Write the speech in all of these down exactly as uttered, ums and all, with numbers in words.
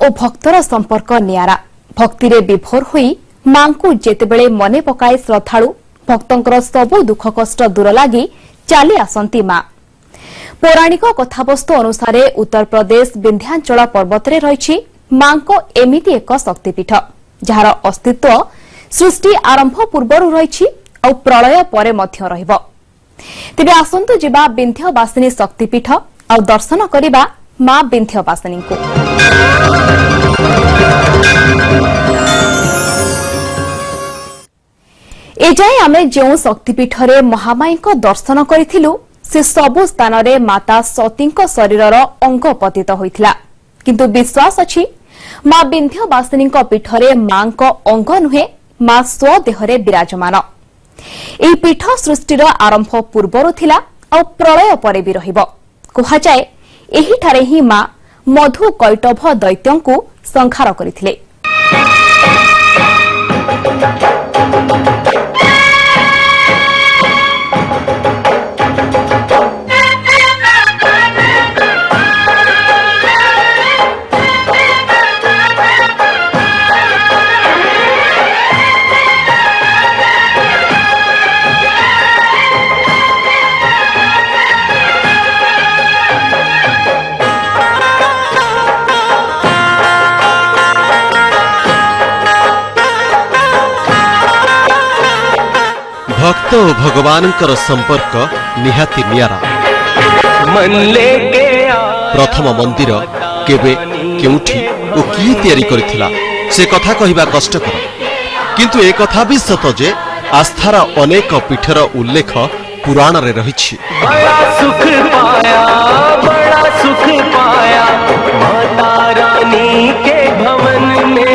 और भक्तर संपर्क नियारा। भक्ति रे विभोर होई मां को जेतेबेले मने पकाए श्रद्धालु भक्तंकर सबु दुख कष्ट दूर लागी चाली आसंती मां। पौराणिक कथावस्तु अनुसार उत्तर प्रदेश विंध्याचल पर्वत रे रहिछि मां को एमिति एक शक्तिपीठ जहार अस्तित्व सृष्टि आरंभ पूर्वरु रहिछि और प्रलय परे मध्य रहिबो। तेबे आसंतु जिबा विंध्यवासिनी शक्तिपीठ और दर्शन करिबा मां विंध्यवासिनी को। एजाए आमे जो शक्तिपीठ रे महामाई को दर्शन करिथिलु से सबु स्थान रे माता सती शरीरर अंग पतित होइथिला, किंतु विश्वास अछि मां विंध्यवासिनी पीठ रे मां को अंग नुहे मां स्वदेहरे विराजमान। एही पीठ सृष्टिर आरंभ पूर्वरु थिला और प्रलय परे भी रहिबो। कहा जाए एही ठारे ही मां मधु कैटभ दैत्यंकु संहार करिथिले। भक्त और भगवान कर संपर्क निहाती नियारा। प्रथम मंदिर केबे केउठी ओ की तैयारी करथिला से कथा कहिबा कष्टकर, किंतु एक कथा भी सत जे आस्थार अनेक पीठर उल्लेख पुराण रे रहिछि। बड़ा सुख पाया बड़ा सुख पाया माता रानी के भवन में।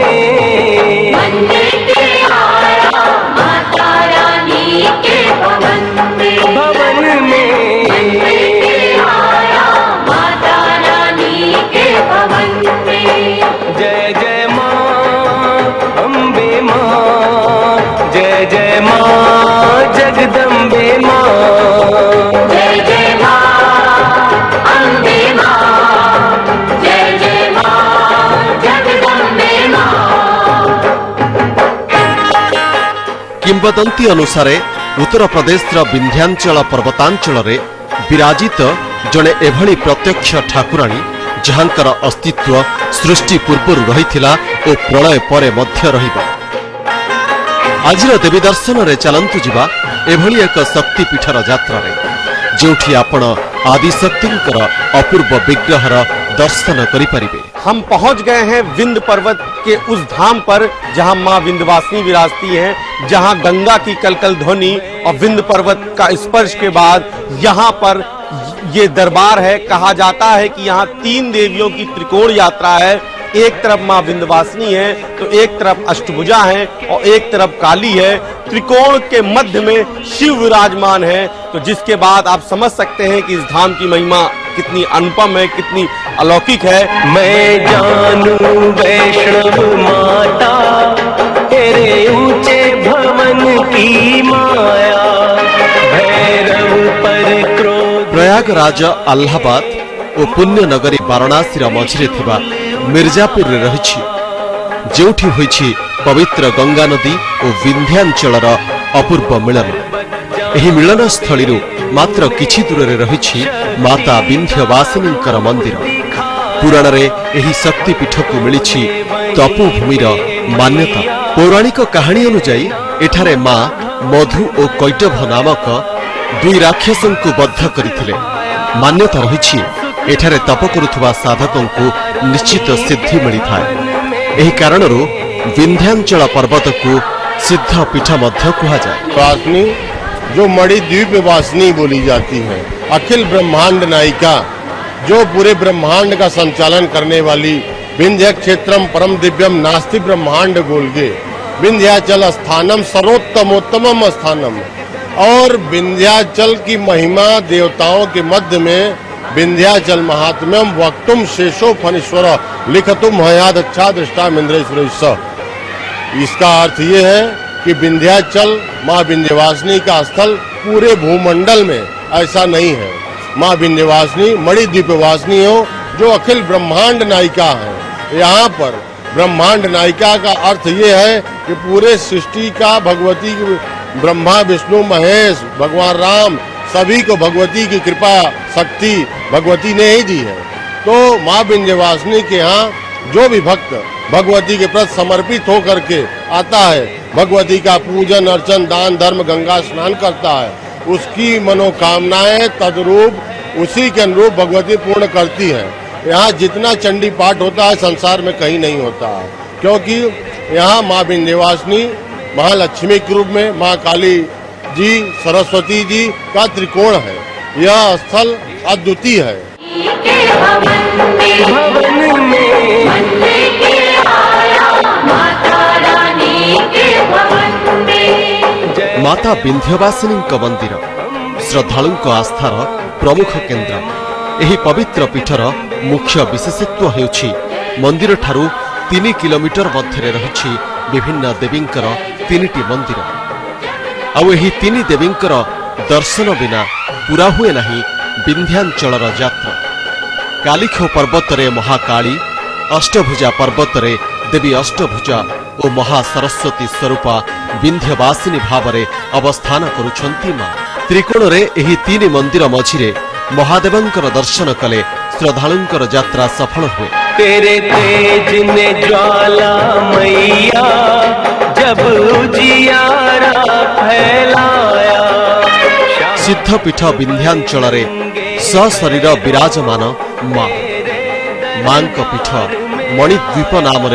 जगदम्बे मां जय जय मां अम्बे मां जय जय मां जगदम्बे मां। किंवदंती अनुसार उत्तर प्रदेश विंध्याचल पर्वतांचल रे विराजित जड़े एभली प्रत्यक्ष ठाकुराणी जहांकर अस्तित्व सृष्टि पूर्व रहिथिला और प्रलय परे मध्य रहिबा। आजिर देवी दर्शन रे चलंतु जिबा एभली एक शक्तिपीठर यात्रा रे जोठी आपण आदिशक्तिंकर अपूर्व विग्रहर दर्शन करि परिबे। हम पहुंच गए हैं विंध्य पर्वत के उस धाम पर जहां मां विंध्यवासिनी विराजती हैं, जहां गंगा की कलकल ध्वनि और विंध्य पर्वत का स्पर्श के बाद यहां पर ये दरबार है। कहा जाता है कि यहाँ तीन देवियों की त्रिकोण यात्रा है। एक तरफ मां विंध्यवासिनी है तो एक तरफ अष्टभुजा है और एक तरफ काली है। त्रिकोण के मध्य में शिव विराजमान है, तो जिसके बाद आप समझ सकते हैं कि इस धाम की महिमा कितनी अनुपम है, कितनी अलौकिक है। मैं जानू वैष्णव माता तेरे ऊंचे भवन की माया भैरव पर क्रोध। प्रयागराज अल्लाहाबाद और पुण्य नगरी वाराणसी मझिरे थिबा मिर्जापुर रे रहिछि जेउठी होइछि पवित्र गंगा नदी और विंध्याचलर अपूर्व मिलन। एही मिलन स्थली मात्र किछि दूर रे रहिछि माता विंध्यवासिनींकर मंदिर। पुराण रे एही शक्तिपीठ को मिलिछि तपोभूमिर मान्यता। पौराणिक कहानी अनुसार एठारे मां मधु और कैटभ नामक दुई राक्षसों को बद्ध करथिले। मान्यता रहिछि एठारे तप करुथुवा साधकों को निश्चित सिद्धि मिलिथाय। एही कारणरू विंध्याचल पर्वत को सिद्ध पीठ मध्य कहा जाए। वासिनी जो मणिद्वीप वासिनी बोली जाती है, अखिल ब्रह्मांड नायिका जो पूरे ब्रह्मांड का संचालन करने वाली, विंध्य क्षेत्रम परम दिव्यम नास्ति ब्रह्मांड गोलगे, विंध्याचल स्थानम सर्वोत्तमोत्तमम स्थानम। और विंध्याचल की महिमा देवताओं के मध्य में विंध्याचल महात्म्यम वक्तुम शेषो फणीश्वर लिखतुम हयाद अच्छा दृष्टा इंद्रेश्वर। इसका अर्थ ये है कि विंध्याचल माँ विंध्यवासिनी का स्थल पूरे भूमंडल में ऐसा नहीं है। माँ विंध्यवासिनी मणिद्वीप वासिनी हो जो अखिल ब्रह्मांड नायिका है, यहाँ पर ब्रह्मांड नायिका का अर्थ ये है कि पूरे सृष्टि का भगवती ब्रह्मा विष्णु महेश भगवान राम सभी को भगवती की कृपा शक्ति भगवती ने ही दी है। तो माँ विंध्यवासिनी के यहाँ जो भी भक्त भगवती के प्रति समर्पित होकर के आता है, भगवती का पूजन अर्चन दान धर्म गंगा स्नान करता है, उसकी मनोकामनाएं तद्रूप उसी के अनुरूप भगवती पूर्ण करती है। यहाँ जितना चंडी पाठ होता है संसार में कहीं नहीं होता है, क्योंकि यहाँ माँ विंध्यवासिनी महालक्ष्मी के रूप में माँ काली जी सरस्वती जी का त्रिकोण है। यह स्थल अद्वितीय है। माता विंध्यवासिनी मंदिर श्रद्धालु आस्थार प्रमुख केन्द्र। एही पवित्र पीठर मुख्य विशेषत्व हेउछि मंदिर ठारू तीन किलोमीटर मध्य रही विभिन्न देवींकर तीनिटी मंदिर। आउ एही तीन देवींकर दर्शन बिना पूरा हुए नहीं विंध्याचलर यात्रा। कालिखो पर्वतरे महाकाली, अष्टभुजा पर्वतरे देवी अष्टभुजा और महासरस्वती स्वरूपा विंध्यवासिनी भावरे अवस्थान करुछंती मां। त्रिकोणरे एही तीन मंदिर मझिरे महादेवंकर दर्शन कले श्रद्धालुंकर यात्रा सफल हुए। तेरे तेज ने ज्वाला मैया जब उजियारा फैलाया। सिद्धपीठ विंध्याचलरे सशरीर विराजमान मां। मांक पीठ मणिद्वीप नाम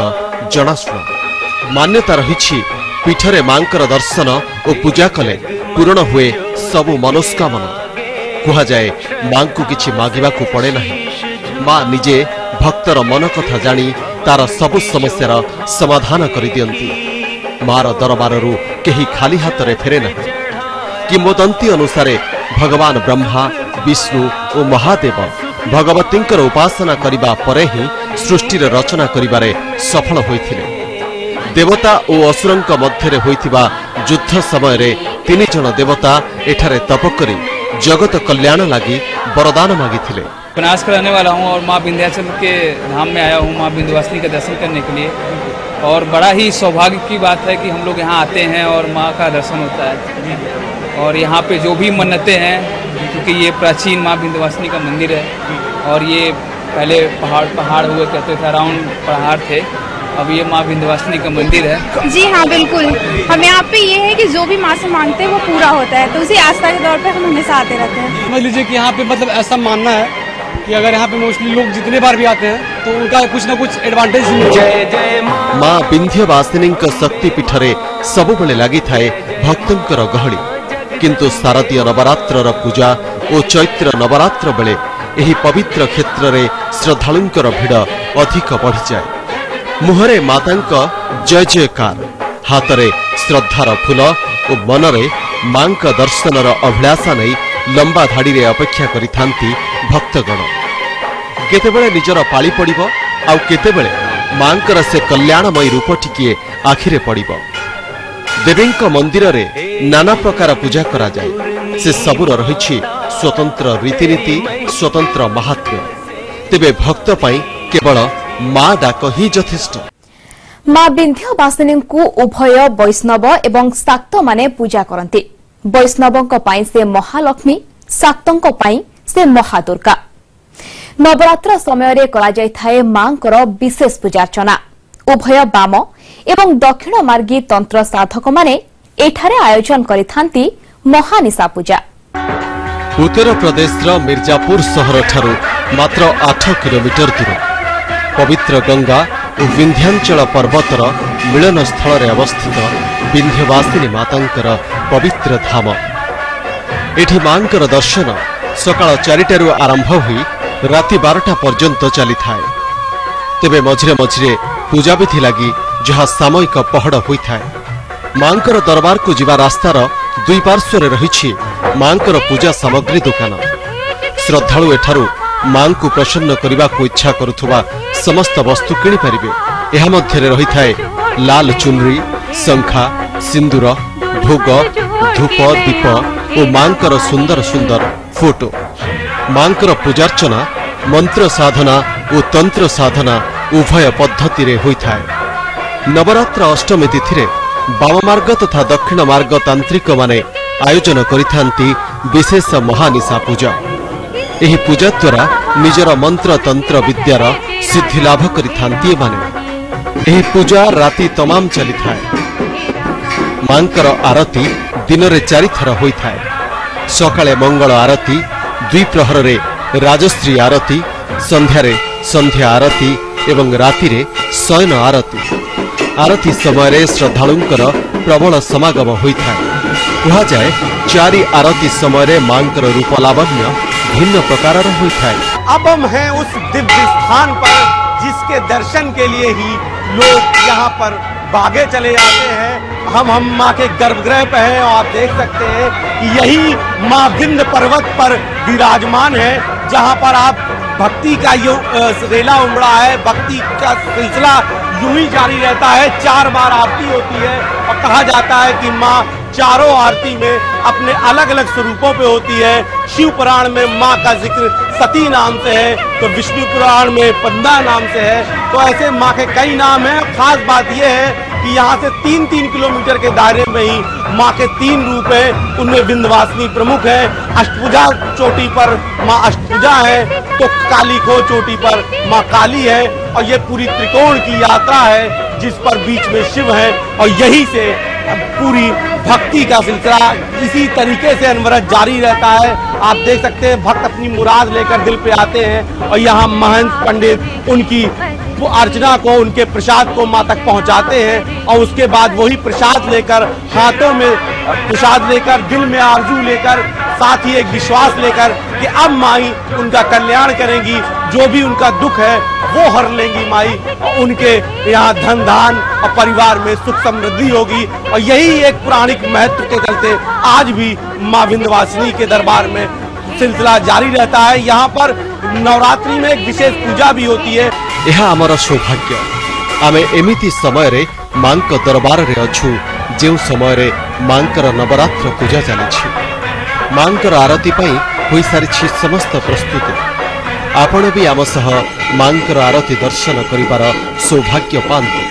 जनाशुना। मान्यता रही पीठरे मांकर दर्शन और पूजा कले पूरण हुए सबु मनोस्कामना। कहा जाए मां को किछि मागिबाकू पड़े नहीं। मां निजे भक्तर मन कथा जानी तार सबु समस्यार समाधान करि दियंती। मार दरबाररू केही खाली हाथ रे फेरे नहीं। किंवदंती अनुसारे भगवान ब्रह्मा विष्णु और महादेव भगवतींकर उपासना करिबा परे ही सृष्टिर रचना करिबारे सफल होइथिले। देवता और असुरंक मध्यरे होइथिबा युद्ध समय रे तीन जन देवता एठारे तप करी जगत कल्याण लागी वरदान मागिथिले। बनास का रहने वाला हूँ और माँ विंध्याचल के धाम में आया हूँ माँ विंध्यवासिनी का दर्शन करने के लिए। और बड़ा ही सौभाग्य की बात है कि हम लोग यहाँ आते हैं और माँ का दर्शन होता है। और यहाँ पे जो भी मन्नतें हैं, क्योंकि ये प्राचीन माँ विंध्यवासिनी का मंदिर है और ये पहले पहाड़ पहाड़ हुए करते थे, राउंड पहाड़ थे, अब ये माँ विंध्यवासिनी का मंदिर है। जी हाँ बिल्कुल, हम यहाँ पे ये है कि जो भी माँ से मांगते हैं वो पूरा होता है, तो उसी आस्था के तौर पे हम हमेशा आते रहते हैं। समझ लीजिए कि यहाँ पे मतलब ऐसा मानना है कि अगर यहाँ पे मोस्टली लोग जितने बार भी आते हैं तो उनका कुछ न कुछ एडवांटेज मिलता। माँ विंध्यवासिनी शक्ति पीठरे सबुबले लगी थाए भक्तंकर गहली, किंतु शारदीय नवरात्र पूजा और चैत्र नवरात्र बेले एही पवित्र क्षेत्र रे श्रद्धालुंकर भिड़ अधिक बढ़ी जाए। मुहरे मातांक जय जयकार, हाथरे श्रद्धार फूल और मनरे मांक दर्शनर अभिलाषा नहीं लंबा धाड़ी रे अपेक्षा करिथांती भक्तगण। केतेबेले निजर पाली पड़िबो आउ केतेबेले मांकर से कल्याणमयी रूप टिकिए आखिरे पड़िबो। देवींक मंदिर रे नाना प्रकार पूजा करा जाए। से सबुर रहिछि स्वतंत्र रीतिनीति, स्वतंत्र महात्म्य। तेबे भक्त पाई केवल मां डाक ही यथेष्ट। मां विंध्यवासिनी को उभय वैष्णव एवं शाक्त माने पूजा करती। वैष्णवों पाई से महालक्ष्मी, शाक्तों पाई से महादुर्गा। नवरात्र समय रे करा जाय थाए मांकर विशेष पूजार्चना। उभय बाम एवं दक्षिण मार्गी तंत्र साधक माने एठारे आयोजन करिथांती महानिशा पूजा। उत्तर प्रदेश मिर्जापुर सहर ठारू मात्र आठ किलोमीटर दूर पवित्र गंगा और विंध्याचल पर्वतर मिलन स्थल रे अवस्थित विंध्यवासिनी मातांकर पवित्र धाम। एठी मांकर दर्शन सकाळ चारिटारू आरंभ हुई राति बारटा पर्यंत चली थाए। तेबे मझिरे मझिरे पूजा विधि लगी जहाँ सामयिक पहड़ होता है। मांकर दरबार को जीवा रास्तार दुई पार्श्व रही मांकर पूजा सामग्री दुकान। श्रद्धालु एठारू मां को प्रसन्न करने को इच्छा करुवा समस्त वस्तु किणी पारिबे। एहा मध्यरे रही थाए लाल चुनरी, शंखा, सिंदूर, भोग, धूप, दीप और मांकर सुंदर सुंदर फोटो। मांकर पूजार्चना, मंत्र साधना और तंत्र साधना उभय पद्धति रे होइथाय। नवरात्र अष्टमी तिथि रे बाम मार्ग तथा दक्षिण मार्ग तांत्रिक माने आयोजन करिथांती विशेष महानिशा पूजा। एही पूजा द्वारा निजर मंत्र तंत्र विद्यार सिद्धि लाभ करिथांती माने। एही पूजा राति तमाम चली थाए। मांकर आरती दिन रे चारि थर होई थाए। सकाळे मंगल आरती, द्विप्रहर रे राजश्री आरती, संध्या रे संध्या आरती एवं राति रे शयन आरती। आरती समय रे श्रद्धालुंकर प्रबल समागम होई थाए। कहा जाए चारि आरती समय रे मांकर रूप लावण्य भिन्न प्रकार होई थाए। अब हम हैं उस दिव्य स्थान पर जिसके दर्शन के लिए ही लोग यहाँ पर भागे चले जाते हैं। हम हम माँ के गर्भगृह पे हैं और आप देख सकते हैं कि यही माँ विंध्य पर्वत पर विराजमान है, जहाँ पर आप भक्ति का यो रेला उमड़ा है। भक्ति का सिलसिला यूं ही जारी रहता है। चार बार आरती होती है और कहा जाता है कि माँ चारों आरती में अपने अलग अलग स्वरूपों पे होती है। शिव पुराण में माँ का जिक्र सती नाम से है, तो विष्णु पुराण में पंदा नाम से है। तो ऐसे माँ के कई नाम हैं। खास बात यह है कि यहाँ से तीन तीन किलोमीटर के दायरे में ही माँ के तीन रूप हैं। उनमें विंध्यवासिनी प्रमुख है। अष्टभुजा चोटी पर माँ अष्टभुजा है, तो काली खो चोटी पर माँ काली है। और ये पूरी त्रिकोण की यात्रा है जिस पर बीच में शिव है। और यही से पूरी भक्ति का सिलसिला इसी तरीके से अनवरत जारी रहता है। आप देख सकते हैं भक्त अपनी मुराद लेकर दिल पे आते हैं और यहाँ महंत पंडित उनकी अर्चना को, उनके प्रसाद को माँ तक पहुँचाते हैं। और उसके बाद वही प्रसाद लेकर, हाथों में प्रसाद लेकर, दिल में आरजू लेकर, साथ ही एक विश्वास लेकर कि अब माई उनका कल्याण करेंगी, जो भी उनका दुख है वो हर लेंगी माई, और उनके यहाँ धन धान और परिवार में सुख समृद्धि होगी। और यही एक पौराणिक महत्व के चलते आज भी माँ विंध्यवासिनी के दरबार में सिलसिला जारी रहता है। यहाँ पर नवरात्रि में एक विशेष पूजा भी होती है। यह आमर सौभाग्य। आमे एमिति समय रे मांक दरबार रे अछु जेउ समय रे मांकर नवरात्र पूजा चली। मांकर आरती पई होई सारी समस्त प्रस्तुति। आपण भी आम सह मांकर आरती दर्शन करिबार सौभाग्य पांतु।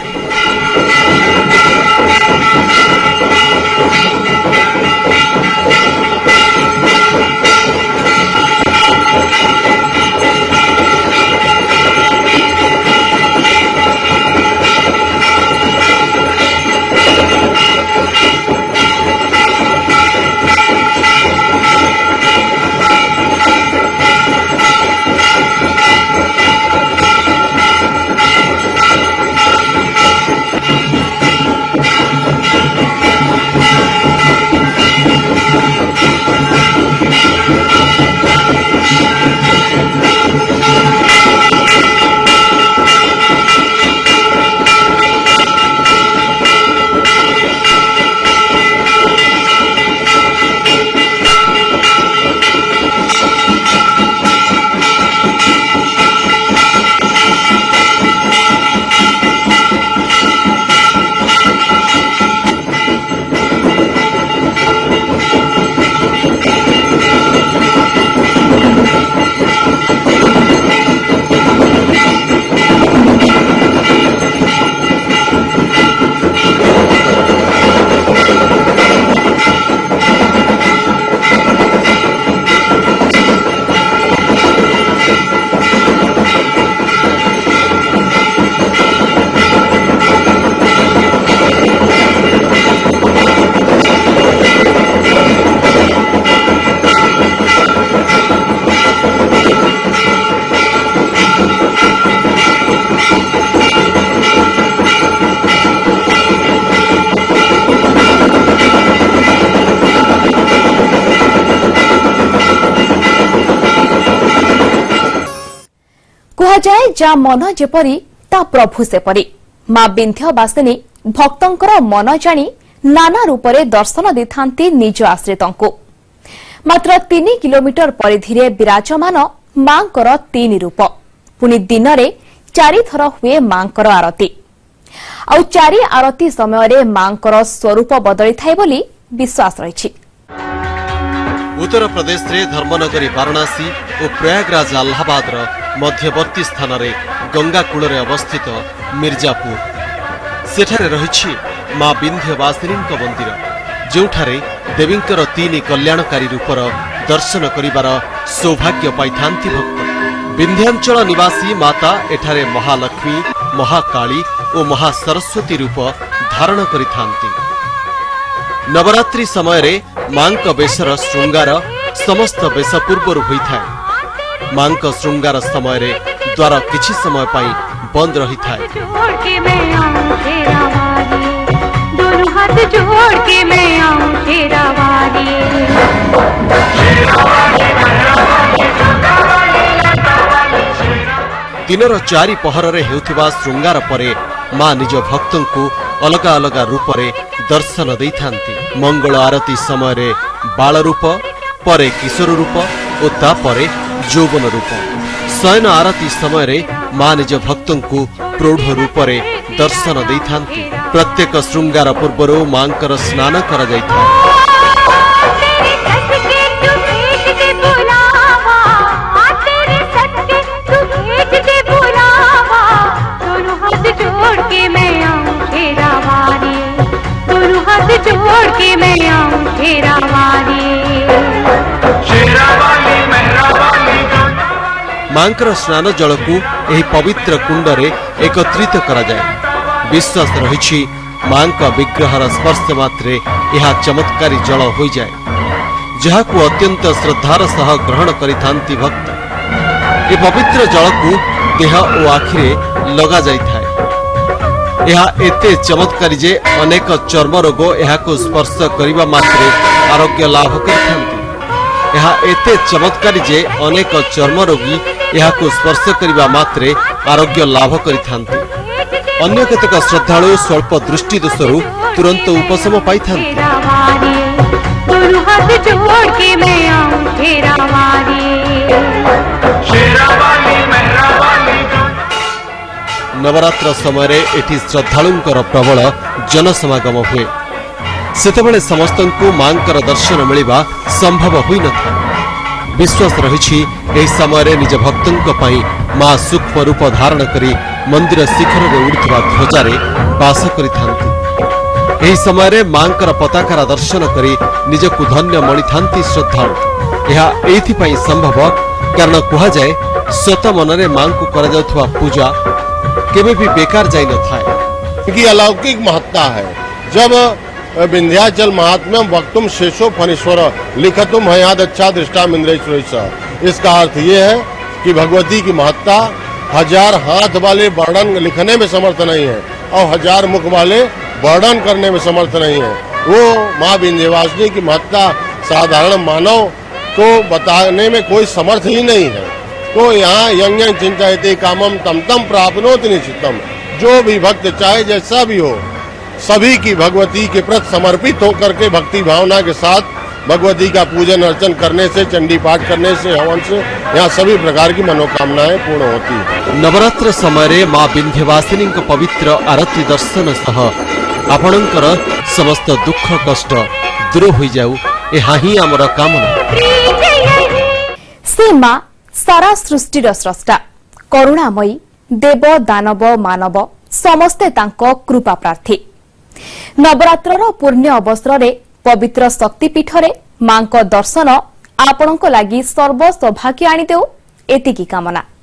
କୁହାଯାଏ ଯା ମନ ଯେପରି ତା ପ୍ରଭୁ ସେପରି। ମା ବିନ୍ଧ୍ୟବାସିନୀ ଭକ୍ତଙ୍କର ମନ ଜାଣି ନାନା ରୂପରେ ଦର୍ଶନ ଦେଇଥାନ୍ତି ନିଜ ଆଶ୍ରିତଙ୍କୁ। ମାତ୍ର ତିନି କିଲୋମିଟର ପରିଧିରେ ବିରାଜମାନ ମାଙ୍କର ତିନି ରୂପ। ପୁଣି ଦିନରେ ଚାରିଥର ହୁଏ ମାଙ୍କର ଆରତୀ। ଆଉ ଚାରି ଆରତୀ ସମୟରେ ମାଙ୍କର ସ୍ୱରୂପ ବଦଳିଥାଏ ବୋଲି ବିଶ୍ୱାସ ରହିଛି। उत्तर प्रदेश रे धर्मनगरी वाराणसी और प्रयागराज अल्लाहाबाद मध्यवर्ती स्थान रे गंगा कूल अवस्थित मिर्जापुर। सेठारे रहिछि मां विंध्यवासिनी मंदिर, जोठारे देवींकर तीन कल्याणकारी रूपर दर्शन करिबार सौभाग्य पाइथांती भक्त। विंध्याचल निवासी माता एठारे महालक्ष्मी, महाकाली और महासरस्वती रूप धारण करिथांती। नवरात्रि समय रे मांक बेशर श्रृंगार समस्त बेश पूर्वर होइथाय। मांक श्रृंगार समय रे द्वार किछि समय पाई बंद रही थाए। दोनों हाथ जोड़ के मैं आऊं तेरा वारी। दिनर चारि पहर रे हेउथिबा श्रृंगार परे मां निज भक्तों को अलग अलग रूप रे दर्शन दैथांती। मंगल आरती समय रे बाल रूप, परे किशोर रूप और तापरे यौवन रूप। शयन आरती समय रे मां निज भक्तों को प्रौढ़ रूप रे दर्शन दैथांती। प्रत्येक श्रृंगार पूर्वर मांकर स्नान करा जायथा। मांकर स्नान जल को एही पवित्र कुंड रे एकत्रित करा जाए। विश्वास रही मांक विग्रहर स्पर्श मात्रे यह चमत्कारी जल हो जाए, जहाँ को अत्यंत श्रद्धार सह ग्रहण करिथांती भक्त। ए पवित्र जल को देह और आखिरे लगा जाइथाए। यह एते चमत्कारी जे अनेक चर्म रोग यह को स्पर्श करिबा मात्रे आरोग्य लाभ करिथांती। यह एते चमत्कारी जे अनेक चर्म रोगी यह को स्पर्श करिबा मात्रे आरोग्य लाभ करिथांती। अन्य केतक श्रद्धालु स्वल्प दृष्टि दोषरु तुरंत उपशम पाइथांती। नवरात्र समय एठी श्रद्धालुंकर प्रबल जनसमागम हुए। सेतेबेले समस्तंकु मांकर दर्शन मिलिबा संभव होई नथा। विश्वास रही एही समय निज भक्तों पई मां सूक्ष्म रूप धारण करी मंदिर शिखर रे उड़ुथबा ध्वजारे वास करिथांती। एही समय मांकर पताकार दर्शन करी निजकु धन्य मणिथांती श्रद्धालु। यह एथि पई संभव कारण कहा जाए सत मनरे मां को करा जाउथबा पूजा केबे भी बेकार जाई न थाए। की अलौकिक महत्ता है। जब विंध्याचल महात्म्यम वक्तुम शेषो फणीश्वर लिखतुम हयाद अच्छा दृष्टा इंद्रेश्वर। इसका अर्थ ये है कि भगवती की महत्ता हजार हाथ वाले वर्णन लिखने में समर्थ नहीं है और हजार मुख वाले वर्णन करने में समर्थ नहीं है। वो माँ विंध्यवासिनी की महत्ता साधारण मानव को बताने में कोई समर्थ ही नहीं है। तो यहाँ यंग यंग चिंतायते कामम तम तम प्राप्नोति निश्चितम। जो भी भक्त चाहे जैसा भी हो, सभी की भगवती के प्रति समर्पित होकर के भक्ति भावना के साथ भगवती का पूजन अर्चन करने से, चंडी पाठ करने से, हवन से यहाँ सभी प्रकार की मनोकामनाएं पूर्ण होती है। नवरात्र समय मां विंध्यवासिनी पवित्र आरती दर्शन सह आपणकर समस्त दुख कष्ट दूर हो जाऊ, यह ही आमर कामना। से मां सारा सृष्टिर स्रष्टा, करुणामयी, देव दानव मानव समस्ते तांको कृपा प्रार्थी। नवरात्रर पुण्य अवसर रे पवित्र शक्तिपीठ रे मां को दर्शन आपणको लागि सर्व सौभाग्य आनी देउ, एतिकी कामना।